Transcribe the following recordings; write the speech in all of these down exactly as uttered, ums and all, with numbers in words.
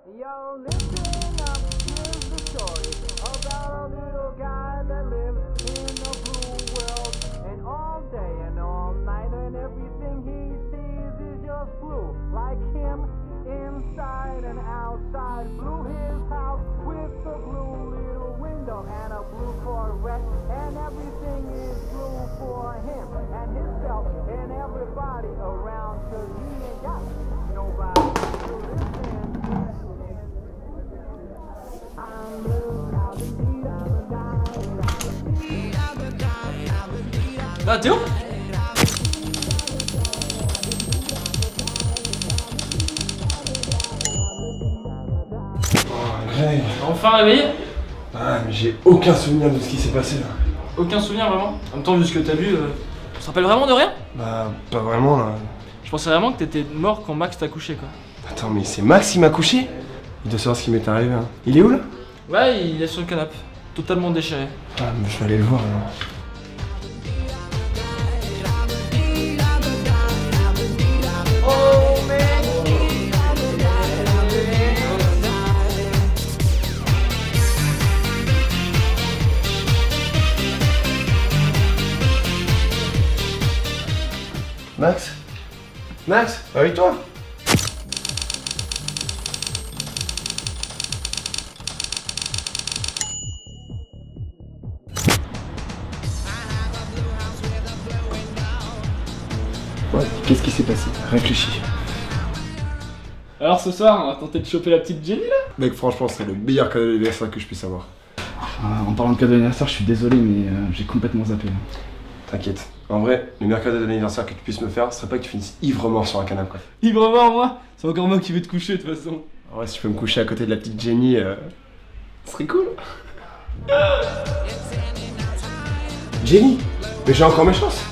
Yo, listen up, here's the story about a little guy that lives in a blue world. And all day and all night and everything he sees is just blue. Like him, inside and outside. Blue his house with a blue little window and a blue Corvette. And everything is blue for him and himself and everybody around. Cause he ain't got nobody to listen. Ah, Théo? Oh, Greg. Enfin réveillé? Ah, mais j'ai aucun souvenir de ce qui s'est passé là. Aucun souvenir vraiment? En même temps, vu ce que t'as vu, euh, tu te rappelles vraiment de rien? Bah, pas vraiment là. Je pensais vraiment que t'étais mort quand Max t'a couché quoi. Attends, mais c'est Max qui m'a couché? Il doit savoir ce qui m'est arrivé. Hein. Il est où là? Ouais, il est sur le canapé, totalement déchiré. Ah, mais je vais aller le voir alors. Max? Max, réveille-toi! Ouais, qu'est-ce qui s'est passé? Réfléchis. Alors ce soir, on va tenter de choper la petite Jenny là? Mec, franchement, c'est le meilleur cadeau d'anniversaire que je puisse avoir. Ah, en parlant de cadeau d'anniversaire, je suis désolé, mais euh, j'ai complètement zappé. T'inquiète. En vrai, le meilleur cadeau d'anniversaire que tu puisses me faire, ce serait pas que tu finisses ivre-mort sur un canapé. Ivre-mort moi? C'est encore moi qui vais te coucher de toute façon. En vrai, si tu peux me coucher à côté de la petite Jenny, euh... ce serait cool. Jenny? Mais j'ai encore mes chances.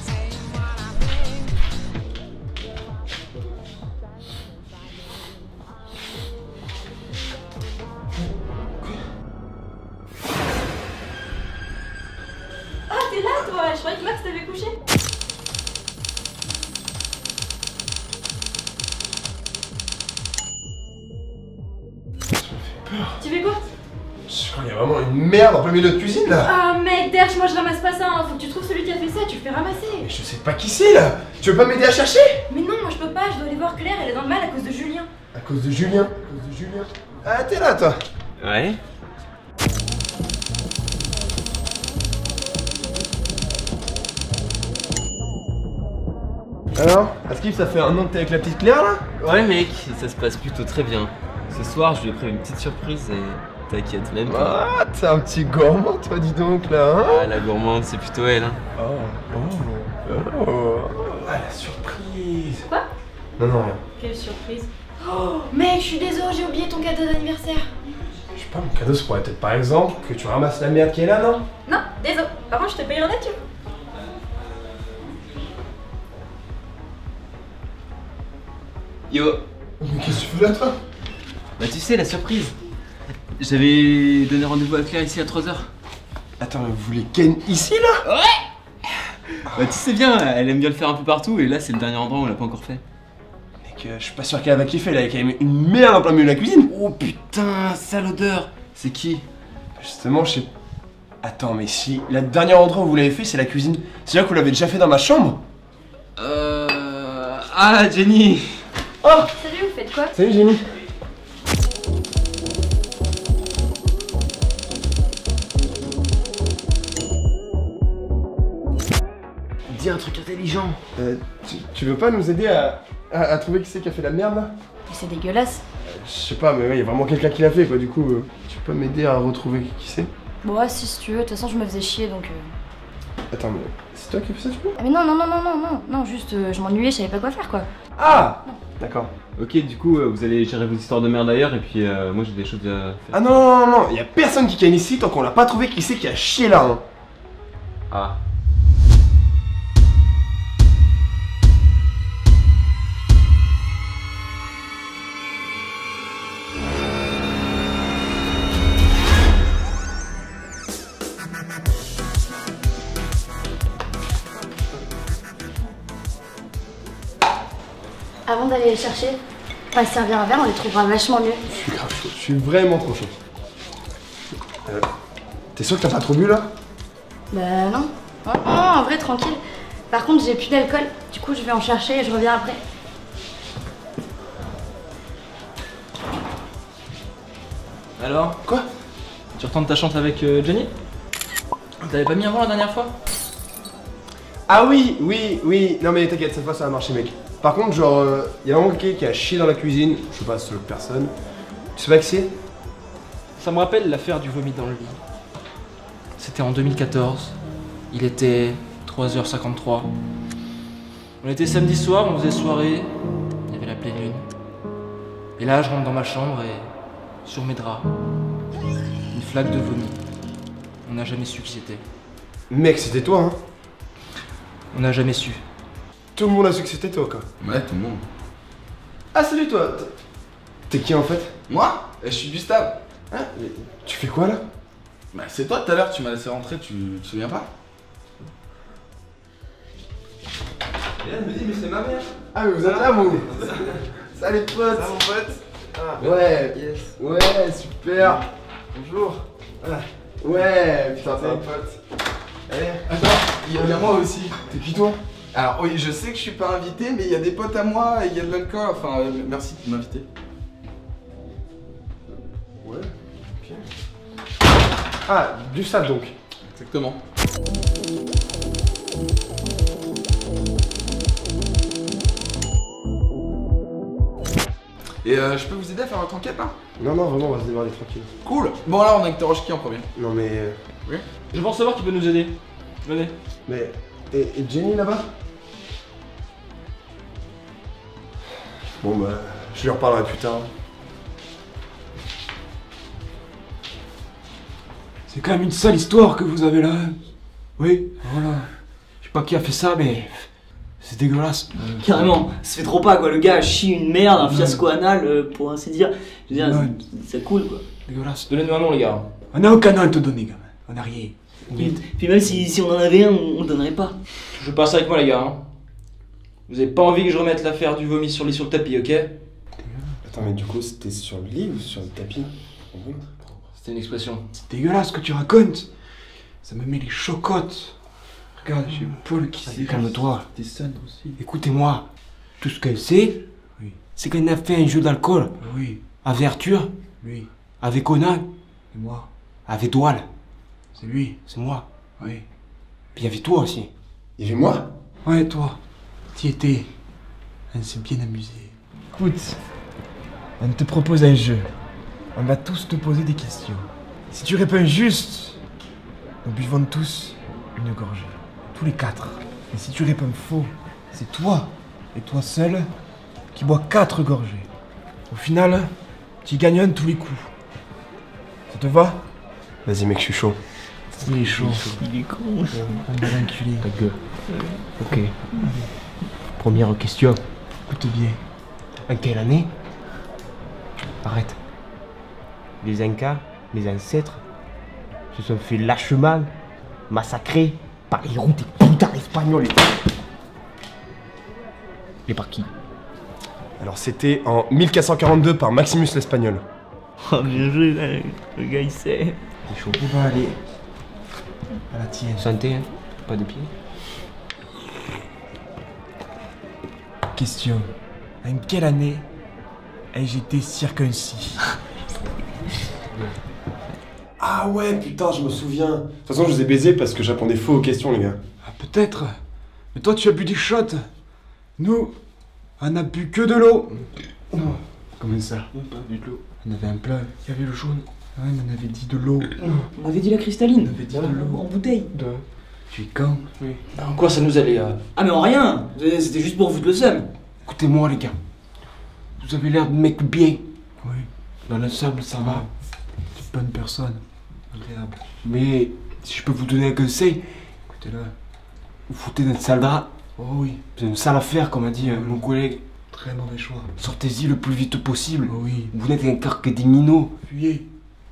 Ah, t'es là toi? Je croyais que Max t'avait couché. Tu fais quoi? Je crois qu'il y a vraiment une merde en plein milieu de cuisine là. Ah mec, Derch, moi je ramasse pas ça, hein. Faut que tu trouves celui qui a fait ça, tu le fais ramasser. Mais je sais pas qui c'est là. Tu veux pas m'aider à chercher? Mais non, moi je peux pas, je dois aller voir Claire, elle est dans le mal à cause de Julien. À cause de Julien. À cause de Julien. Ah, t'es là toi. Ouais. Alors, Askip, ça fait un an que t'es avec la petite Claire là? Ouais mec, ça se passe plutôt très bien. Ce soir, je lui ai prévu une petite surprise et t'inquiète même pas. Ah, t'es un petit gourmand toi, dis donc là, hein? Ah, la gourmande, c'est plutôt elle, hein. Oh, oh, oh. Ah, la surprise. Quoi? Non, non, rien. Quelle surprise. Oh mec, je suis désolée, j'ai oublié ton cadeau d'anniversaire. Je sais pas, mon cadeau, ça pourrait être par exemple que tu ramasses la merde qui est là, non? Non, désolé. Par contre, je te paye en nature. Yo. Mais qu'est-ce que tu fais là, toi? Bah tu sais, la surprise. J'avais donné rendez-vous à Claire ici à trois heures. Attends, mais vous voulez Ken ici, là? Bah tu sais bien, elle aime bien le faire un peu partout et là c'est le dernier endroit où on l'a pas encore fait. Mec, euh, je suis pas sûr qu'elle va kiffer, là, il y a quand même une merde en plein milieu de la cuisine. Oh putain, sale odeur. C'est qui? Justement, je sais... Attends, mais si la dernière endroit où vous l'avez fait, c'est la cuisine, c'est là que vous l'avez déjà fait dans ma chambre? Euh... Ah, Jenny. Oh! Salut, vous faites quoi? Salut, Jenny. Dis un truc intelligent. Euh, tu, tu veux pas nous aider à, à, à trouver qui c'est qui a fait la merde, là? Mais c'est dégueulasse. Je sais pas, mais ouais, y a vraiment quelqu'un qui l'a fait, quoi, du coup, euh, tu peux m'aider à retrouver qui c'est? Bon, ouais, si, si tu veux, de toute façon, je me faisais chier donc. Euh... Attends, mais c'est toi qui as fait ça, du coup? Ah, mais non, non, non, non, non, non, non, juste euh, je m'ennuyais, je savais pas quoi faire quoi. Ah! D'accord. Ok, du coup, euh, vous allez gérer vos histoires de merde ailleurs et puis euh, moi j'ai des choses à faire. Ah non, non, non, non, y a personne qui gagne ici tant qu'on l'a pas trouvé qui c'est qui a chié là, hein. Ah. Avant d'aller les chercher, On va se servir un verre, on les trouvera vachement mieux. Je suis grave chaud, je suis vraiment trop chaud. Euh, T'es sûr que t'as pas trop bu là? Bah non. Non, non, en vrai, tranquille. Par contre, j'ai plus d'alcool, du coup, je vais en chercher et je reviens après. Alors, Quoi? tu retentes ta chante avec euh, Jenny? T'avais pas mis avant la dernière fois? Ah oui, oui, oui. Non mais t'inquiète, cette fois ça va marcher mec. Par contre, genre, euh, y a vraiment quelqu'un qui a chié dans la cuisine. Je sais pas, c'est l'autre personne. Tu sais pas qui c'est? Ça me rappelle l'affaire du vomi dans le lit. C'était en deux mille quatorze. Il était trois heures cinquante-trois. On était samedi soir, on faisait soirée. Il y avait la pleine lune. Et là, je rentre dans ma chambre et sur mes draps, une flaque de vomi. On n'a jamais su qui c'était. Mec, c'était toi, hein? On n'a jamais su. Tout le monde a su que c'était toi, quoi. Ouais, tout le monde. Ah, salut toi. T'es qui en fait? Moi? Je suis Gustave. Hein? Mais tu fais quoi là? Bah, c'est toi tout à l'heure, tu m'as laissé rentrer, tu tu te souviens pas? Et elle me dit, mais c'est ma mère. Ah, mais vous êtes là, vous? Salut pote. Ça, mon pote? Ah, ouais, Yes. ouais, super. Bonjour. Ah, ouais, putain, Ça va, t'es pote? Allez. Attends, il y a moi aussi. T'es qui toi? Alors, oui, je sais que je suis pas invité, mais il y a des potes à moi et il y a de l'alcool. Enfin, euh, merci de m'inviter. Ouais, ok. Ah, du sale donc. Exactement. Et euh, je peux vous aider à faire votre enquête là? Non, non, vraiment, on va se démarrer tranquille. Cool. Bon, alors on interroge qui en premier? Non, mais. euh, Je pense savoir qui peut nous aider. Venez. Mais. Et, et Jenny là-bas? Bon, bah. Je lui reparlerai plus tard. C'est quand même une sale histoire que vous avez là. Oui, voilà. Je sais pas qui a fait ça, mais c'est dégueulasse. Carrément, ça fait trop pas quoi, le gars chie une merde, un fiasco anal, euh, pour ainsi dire. Je veux dire, Ouais. c'est c'est cool quoi. Dégueulasse. Donnez-nous un nom, les gars. On a aucun nom à te donner, gamin. On a rien. Puis, puis même si, si on en avait un, on, on le donnerait pas. Je passe avec moi, les gars. Hein. Vous avez pas envie que je remette l'affaire du vomi sur le lit sur le tapis, ok? Attends, mais du coup, c'était sur le lit ou sur le tapis? Oui. C'était une expression. C'est dégueulasse ce que tu racontes. Ça me met les chocottes. Regarde, j'ai Paul qui s'est... Calme-toi. T'es seul aussi. Écoutez-moi. Tout ce qu'elle sait, oui, c'est qu'elle a fait un jeu d'alcool. Oui. Avec Arthur. Oui. Avec Conan. C'est moi. Avec Doual. C'est lui. C'est moi. Oui. Puis il y avait toi aussi. Il y avait moi? Ouais, toi. T'y étais. On s'est bien amusé. Écoute, on te propose un jeu. On va tous te poser des questions. Si tu réponds juste, nous buvons tous une gorgée. Tous les quatre. Et si tu réponds faux, c'est toi, et toi seul, qui bois quatre gorgées. Au final, tu gagnes un de tous les coups. Ça te va? Vas-y, mec, je suis chaud. Il est chaud. Il est con. On va l'enculer. Ta gueule. Ok. Première question. Écoute bien. En quelle année? Arrête. Les Incas, les ancêtres, se sont fait lâchement massacrer par les routes et putains espagnols. Et par qui? Alors, c'était en mille quatre cent quarante-deux par Maximus l'Espagnol. Oh bien joué, là, le gars il sait. C'est chaud. On va aller à la tienne. Santé, hein? Pas de pied. Question. En quelle année ai-je été circoncis? Ah ouais, putain, je me souviens. De toute façon, je vous ai baisé parce que j'apprenais faux aux questions, les gars. Ah, peut-être. Mais toi, tu as bu des shots. Nous, on a bu que de l'eau. Non. Comment ça? Pas du tout. On avait un plat. Il y avait le jaune. Ouais, mais on avait dit de l'eau. On avait dit la cristalline. On avait dit de l'eau. En bouteille. De... Tu es quand? Oui. En quoi ça nous allait, euh... Ah mais en rien. C'était juste pour foutre le seum. Écoutez-moi, les gars. Vous avez l'air de mec bien. Oui. Dans le sable, ça va. C'est bonne personne. Agréable. Mais si je peux vous donner un conseil, écoutez-le. Vous foutez dans une sale drap. Oh oui. C'est une sale affaire, comme a dit euh, mon collègue. Très mauvais choix. Sortez-y le plus vite possible. Oh oui. Vous n'êtes qu'un carque des minots. Fuyez.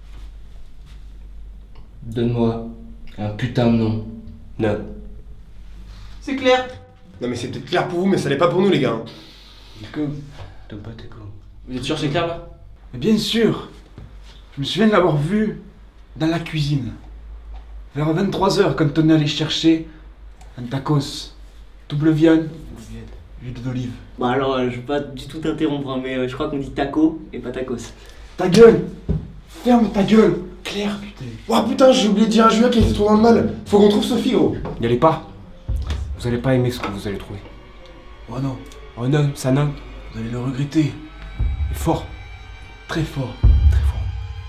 Donne-moi un putain de nom. Non. C'est clair. Non, mais c'est peut-être clair pour vous, mais ça l'est pas pour nous, les gars. Comme. T'as pas tes con. Vous êtes sûr c'est Claire là? Mais bien sûr. Je me souviens de l'avoir vue dans la cuisine. Vers vingt-trois heures, quand on est allé chercher un tacos. Double viande, huile d'olive. Bah alors, euh, je veux pas du tout t'interrompre, hein, mais euh, je crois qu'on dit taco et pas tacos. Ta gueule! Ferme ta gueule! Claire, putain. Oh putain, j'ai oublié de dire à Julien qu'elle était trop dans le mal. Faut qu'on trouve Sophie, gros. N'y allez pas. Vous allez pas aimer ce que vous allez trouver. Oh non, Oh non, ça non. vous allez le regretter. Et fort. Très fort. Très fort.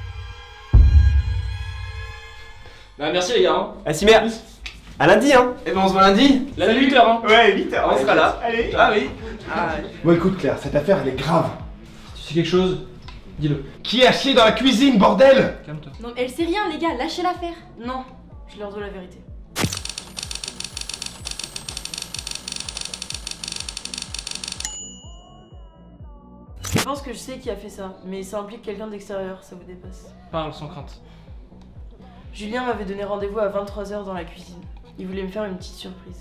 Bah merci les gars. Hein. Ah si, merde. À lundi, hein. Et ben on se voit lundi. Lundi huit heures. Hein. Ouais, huit heures, on sera là. Allez. Ah oui. Ah, Bon, écoute, Claire, cette affaire, elle est grave. Si tu sais quelque chose, dis-le. Qui a chié dans la cuisine, bordel? Calme-toi. Non, mais elle sait rien, les gars, lâchez l'affaire. Non, je leur dois la vérité. Je pense que je sais qui a fait ça, mais ça implique quelqu'un d'extérieur, ça vous dépasse. Parle sans crainte. Julien m'avait donné rendez-vous à vingt-trois heures dans la cuisine. Il voulait me faire une petite surprise.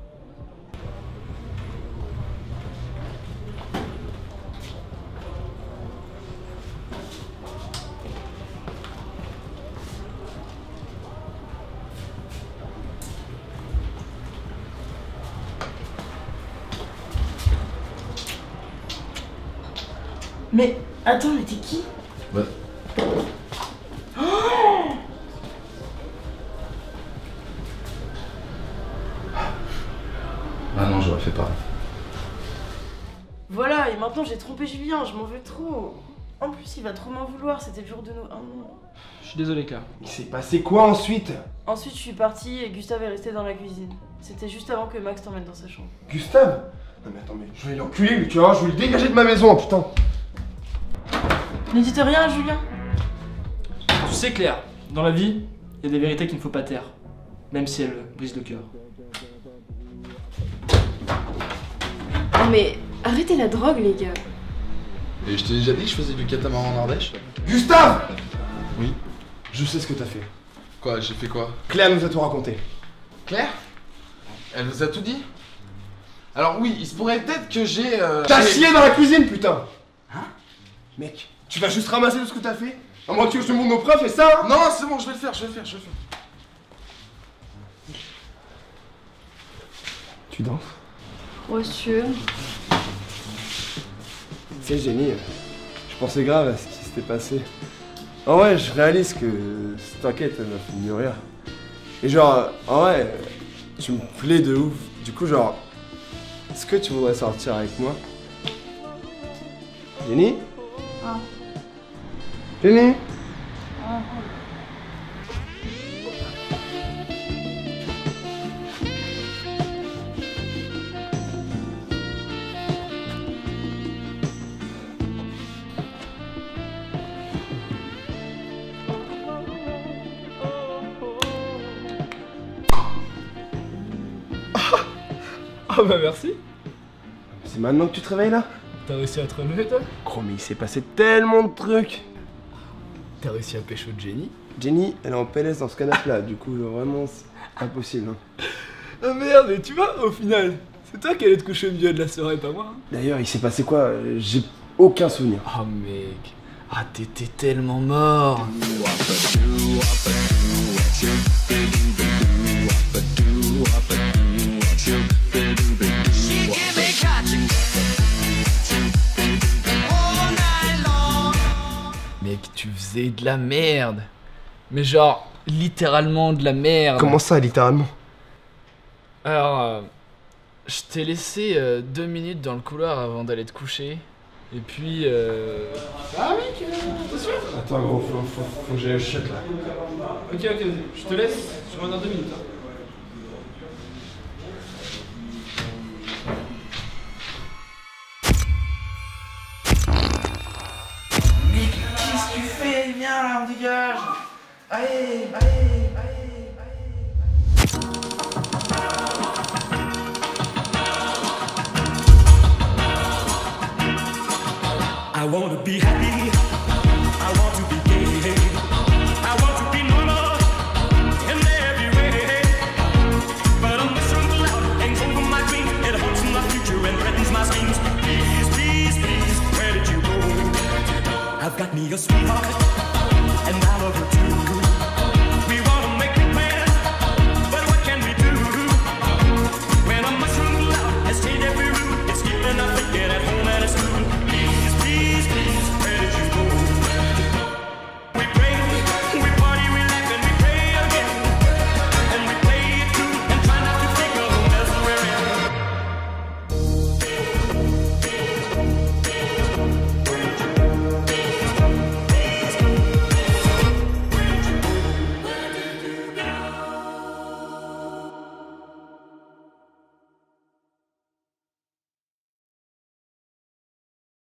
Mais attends, mais t'es qui? Ouais. Ah non, j'aurais fait pareil. Voilà, et maintenant j'ai trompé Julien, je m'en veux trop. En plus, il va trop m'en vouloir, c'était le jour de nos un an. Je suis désolé Claire. Il s'est passé quoi ensuite? Ensuite, je suis partie et Gustave est resté dans la cuisine. C'était juste avant que Max t'emmène dans sa chambre. Gustave? Non mais attends, mais je vais l'enculer, lui, tu vois, je vais le dégager de ma maison, putain. Ne dites rien à Julien. Tu sais Claire, dans la vie, il y a des vérités qu'il ne faut pas taire. Même si elles brisent le cœur. Non mais arrêtez la drogue, les gars. Et je t'ai déjà dit que je faisais du catamaran en Ardèche? Gustave! Oui. Je sais ce que t'as fait. Quoi, j'ai fait quoi? Claire nous a tout raconté. Claire? Elle vous a tout dit? Alors oui, il se pourrait peut-être que j'ai... Euh, T'as j'ai- chié dans la cuisine, putain! Hein? Mec, tu vas juste ramasser tout ce que t'as fait? À moins que je te montre nos preuves, et ça, hein? Non, c'est bon, je vais le faire, je vais le faire, je vais le faire. Tu danses? Ouais, si tu veux. C'est génie. Je pensais grave à ce qui s'était passé. En vrai, je réalise que cette enquête, elle m'a fait mûrir. Et genre, en vrai, tu me plais de ouf. Du coup, genre, est-ce que tu voudrais sortir avec moi? Jenny? Ah. Jenny? Ah. Ah bah merci. C'est maintenant que tu te réveilles là? T'as réussi à te relever toi? Gros, mais il s'est passé tellement de trucs. T'as réussi à pécho Jenny? Jenny, elle est en P L S dans ce canapé là, du coup, genre, vraiment, c'est impossible. Hein. Ah merde, mais tu vois, au final, c'est toi qui allais te coucher au milieu de la soirée, pas moi. Hein. D'ailleurs, il s'est passé quoi? Euh, J'ai aucun souvenir. Oh mec, ah t'étais tellement mort. Mec, tu faisais de la merde. Mais genre, littéralement de la merde. Comment ça, littéralement? Alors, euh, je t'ai laissé euh, deux minutes dans le couloir avant d'aller te coucher. Et puis, euh... Ah mec, euh, t'es sûr? Attends, gros, faut, faut, faut que j'aille au shot là. Ok, ok, vas-y. Je te laisse, je reviens dans deux minutes. Hein. Qu'est-ce que tu fais? Viens là, on dégage. Allez, allez, allez, allez. I want to be happy. I want to be gay. I want to be normal in every way. But I'm miserable out, hangs over my dreams. It haunts my future and threatens my schemes. Please, please, please, where did you go? got me a sweetheart, and I love her too.